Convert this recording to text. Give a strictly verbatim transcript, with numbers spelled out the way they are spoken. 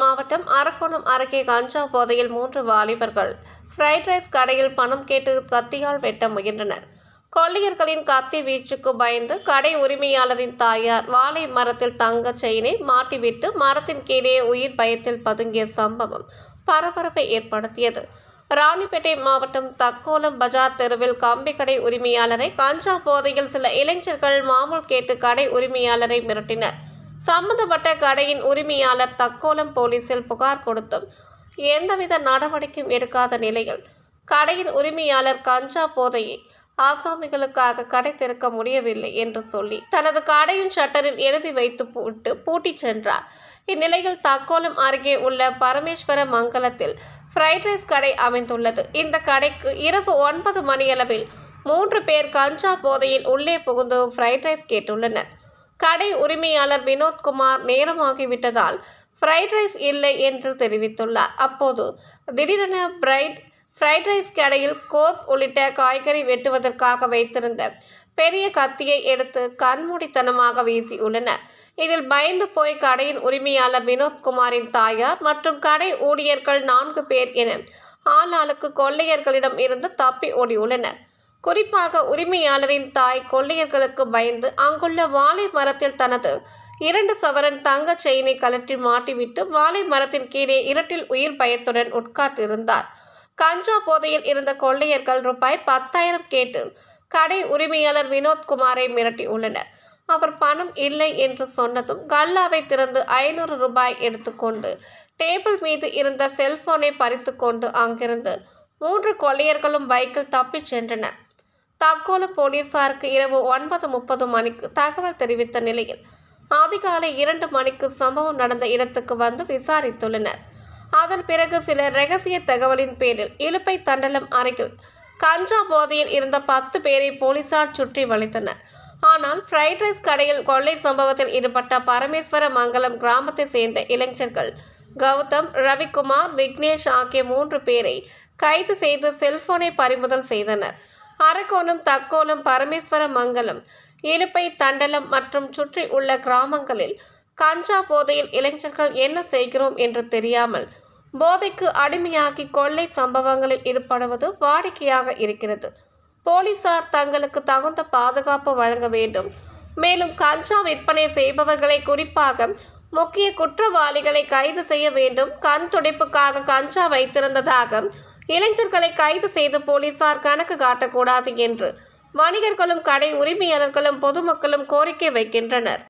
மாவட்டம் அரக்கோணம் அருகே கஞ்சா போதையில் மூன்று வாலிபர்கள் ஃப்ரைட் ரைஸ் கடையில் பணம் கேட்டு கத்தியால் வெட்ட முயன்றனர். கொள்ளையர்களின் கத்தி வீச்சுக்கு பயந்து கடை உரிமையாளரின் தாயார் வாழை மரத்தில் தங்க செயினை மாட்டிவிட்டு மரத்தின் கீழே உயிர் பயத்தில் பதுங்கிய சம்பவம் பரபரப்பை ஏற்படுத்தியது. ராணிப்பேட்டை மாவட்டம் தக்கோலம் பஜார் தெருவில் கம்பி கடை உரிமையாளரை கஞ்சா போதையில் சில இளைஞர்கள் மாமூல் கேட்டு கடை உரிமையாளரை மிரட்டினர். சம்பந்தப்பட்ட கடையின் உரிமையாளர் தக்கோலம் போலீசில் புகார் கொடுத்தும் எந்தவித நடவடிக்கையும் எடுக்காத நிலையில் கடையின் உரிமையாளர் கஞ்சா போதையை ஆசாமிகளுக்காக கடை திறக்க முடியவில்லை என்று சொல்லி தனது கடையின் ஷட்டரில் எழுதி வைத்து போட்டு பூட்டிச் சென்றார். இந்நிலையில் தக்கோலம் அருகே உள்ள பரமேஸ்வர மங்கலத்தில் ஃப்ரைட் ரைஸ் கடை அமைந்துள்ளது. இந்த கடைக்கு இரவு ஒன்பது மணியளவில் மூன்று பேர் கஞ்சா போதையில் உள்ளே புகுந்து ஃப்ரைட் ரைஸ் கேட்டுள்ளனர். கடை உரிமையாளர் வினோத்குமார் நேரமாகிவிட்டதால் ஃப்ரைட் ரைஸ் இல்லை என்று தெரிவித்துள்ளார். அப்போது திடீரென பிரைட் ஃப்ரைட் ரைஸ் கடையில் கோஸ் உள்ளிட்ட காய்கறி வெட்டுவதற்காக வைத்திருந்த பெரிய கத்தியை எடுத்து கண்மூடித்தனமாக வீசியுள்ளனர். இதில் பயந்து போய் கடையின் உரிமையாளர் வினோத்குமாரின் தாயார் மற்றும் கடை ஊழியர்கள் நான்கு பேர் என ஆளாளுக்கு கொள்ளையர்களிடம் இருந்து தப்பி ஓடியுள்ளனர். குறிப்பாக உரிமையாளரின் தாய் கொள்ளையர்களுக்கு பயந்து அங்குள்ள வாழை மரத்தில் தனது இரண்டு சவரன் தங்க செயினை கழற்றி மாட்டிவிட்டு வாழை மரத்தின் கீழே இருட்டில் உயிர் பயத்துடன் உட்கார்ந்திருந்தார். கஞ்சா போதையில் இருந்த கொள்ளையர்கள் ரூபாய் பத்தாயிரம் கேட்டு கடை உரிமையாளர் வினோத்குமாரை மிரட்டியுள்ளனர். அவர் பணம் இல்லை என்று சொன்னதும் கல்லாவை திறந்து ஐநூறு ரூபாய் எடுத்துக்கொண்டு டேபிள் மீது இருந்த செல்போனை பறித்து கொண்டு அங்கிருந்து மூன்று கொள்ளையர்களும் பைக்கில் தப்பிச் சென்றனர். தக்கோலம் போலீசாருக்கு இரவு ஒன்பது முப்பது மணிக்கு தகவல் தெரிவித்த நிலையில் அதிகாலை இரண்டு மணிக்கு சம்பவம் நடந்த இடத்துக்கு வந்து விசாரித்துள்ளனர். அதன் பிறகு சில ரகசிய தகவலின் பேரில் இலுப்பை தண்டலம் அருகில் கஞ்சா போதையில் இருந்த பத்து பேரை போலீசார் சுற்றி வளைத்தனர். ஆனால் ஃப்ரைட் ரைஸ் கடையில் கொள்ளை சம்பவத்தில் ஈடுபட்ட பரமேஸ்வர மங்கலம் கிராமத்தை சேர்ந்த இளைஞர்கள் கௌதம், ரவிக்குமார், விக்னேஷ் ஆகிய மூன்று பேரை கைது செய்து செல்போனை பறிமுதல் செய்தனர். அரக்கோணம், தக்கோலம், பரமேஸ்வர மங்கலம், இலுப்பை தண்டலம் மற்றும் சுற்றி உள்ள கிராமங்களில் கஞ்சா போதையில் இளைஞர்கள் என்ன செய்கிறோம் என்று தெரியாமல் போதைக்கு அடிமையாகி கொள்ளை சம்பவங்களில் ஈடுபடுவது வாடிக்கையாக இருக்கிறது. போலீசார் தங்களுக்கு தகுந்த பாதுகாப்பு வழங்க வேண்டும். மேலும் கஞ்சா விற்பனை செய்பவர்களை, குறிப்பாக முக்கிய குற்றவாளிகளை கைது செய்ய வேண்டும். கண் துடைப்புக்காக கஞ்சா வைத்திருந்ததாக இளைஞர்களை கைது செய்து போலீசார் கணக்கு காட்டக்கூடாது என்று வணிகர்களும் கடை உரிமையாளர்களும் பொதுமக்களும் கோரிக்கை வைக்கின்றனர்.